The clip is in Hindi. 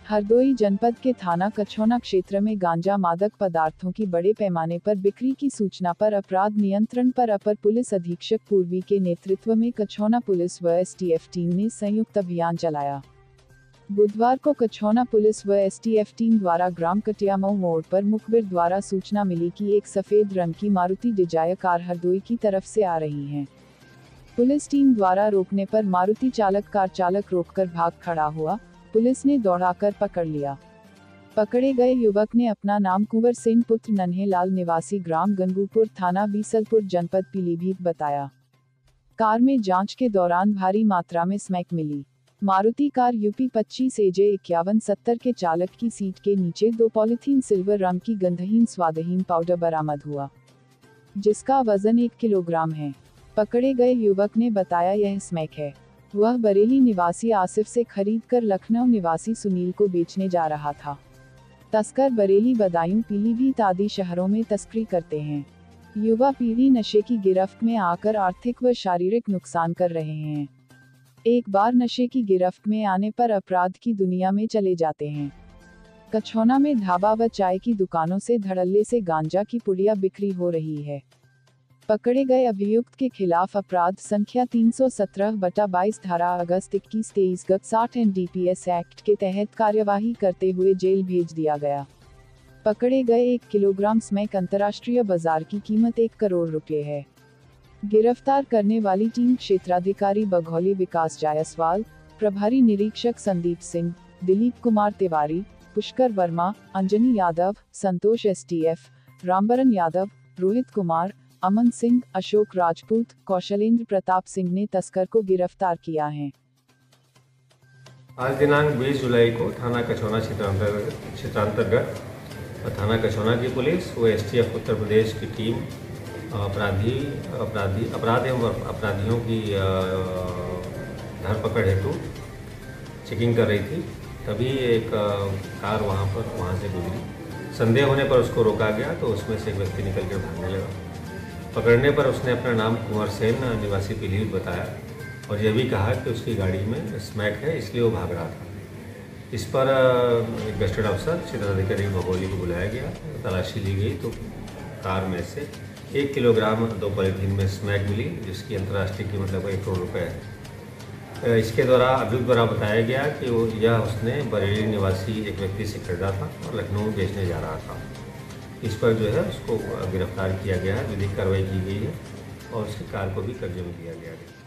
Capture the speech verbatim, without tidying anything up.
हरदोई जनपद के थाना कछौना क्षेत्र में गांजा मादक पदार्थों की बड़े पैमाने पर बिक्री की सूचना पर अपराध नियंत्रण पर अपर पुलिस अधीक्षक पूर्वी के नेतृत्व में कछौना पुलिस व एसटीएफ टीम ने संयुक्त अभियान चलाया। बुधवार को कछौना पुलिस व एसटीएफ टीम द्वारा ग्राम कटियामऊ मोड़ पर मुखबिर द्वारा सूचना मिली कि एक सफेद रंग की मारुति डिजायर कार हरदोई की तरफ से आ रही है। पुलिस टीम द्वारा रोकने पर मारुति चालक कार चालक रोककर भाग खड़ा हुआ। पुलिस ने दौड़ाकर पकड़ लिया। पकड़े गए युवक ने अपना नाम कुंवर सिंह पुत्र नन्हेलाल निवासी ग्राम गंगूपुर थाना बीसलपुर जनपद पीलीभीत बताया। कार में जांच के दौरान भारी मात्रा में स्मैक मिली। मारुति कार यूपी पच्चीस एजे इक्यावन सत्तर के चालक की सीट के नीचे दो पॉलीथीन सिल्वर रंग की गंधहीन स्वादहीन पाउडर बरामद हुआ, जिसका वजन एक किलोग्राम है। पकड़े गए युवक ने बताया यह स्मैक है। वह बरेली निवासी आसिफ से खरीदकर लखनऊ निवासी सुनील को बेचने जा रहा था। तस्कर बरेली, बदायूं, पीलीभीत आदि शहरों में तस्करी करते हैं। युवा पीढ़ी नशे की गिरफ्त में आकर आर्थिक व शारीरिक नुकसान कर रहे हैं। एक बार नशे की गिरफ्त में आने पर अपराध की दुनिया में चले जाते हैं। कछौना में ढाबा व चाय की दुकानों से धड़ल्ले से गांजा की पुड़िया बिक्री हो रही है। पकड़े गए अभियुक्त के खिलाफ अपराध संख्या तीन सौ सत्रह बटा बाईस धारा अगस्त इक्कीस तेईस गत साठ एनडीपीएस एक्ट के तहत कार्यवाही करते हुए जेल भेज दिया गया। पकड़े गए एक किलोग्राम स्मैक अंतर्राष्ट्रीय बाजार की कीमत एक करोड़ रुपए है। गिरफ्तार करने वाली टीम क्षेत्राधिकारी बघौली विकास जायसवाल, प्रभारी निरीक्षक संदीप सिंह, दिलीप कुमार तिवारी, पुष्कर वर्मा, अंजनी यादव, संतोष एसटीएफ, रामबरन यादव, रोहित कुमार, अमन सिंह, अशोक राजपूत, कौशलेंद्र प्रताप सिंह ने तस्कर को गिरफ्तार किया है। आज दिनांक बीस जुलाई को थाना कछौना क्षेत्रांतर्गत थाना कछौना की पुलिस व एसटीएफ उत्तर प्रदेश की टीम अपराधी अपराधी अपराध एवं अपराधियों की धरपकड़ हेतु चेकिंग कर रही थी। तभी एक कार वहां पर वहां से गुजरी। संदेह होने पर उसको रोका गया तो उसमें से एक व्यक्ति निकल कर भागने लगा। पकड़ने पर उसने अपना नाम कुंवर सेन निवासी पीलीभीत बताया और यह भी कहा कि उसकी गाड़ी में स्मैक है, इसलिए वो भाग रहा था। इस पर एक गस्टेड अफसर क्षेत्राधिकारी बघौली को बुलाया गया, तलाशी ली गई तो कार में से एक किलोग्राम दो पॉलीथीन में स्मैक मिली, जिसकी अंतर्राष्ट्रीय कीमत लगभग एक करोड़ रुपये है। इसके द्वारा अभियुक्त द्वारा बताया गया कि वो यह उसने बरेली निवासी एक व्यक्ति से खरीदा था और लखनऊ बेचने जा रहा था। इस पर जो है उसको गिरफ्तार किया गया है, विधिक कार्रवाई की गई है और उसकी कार को भी कब्जे में लिया गया है।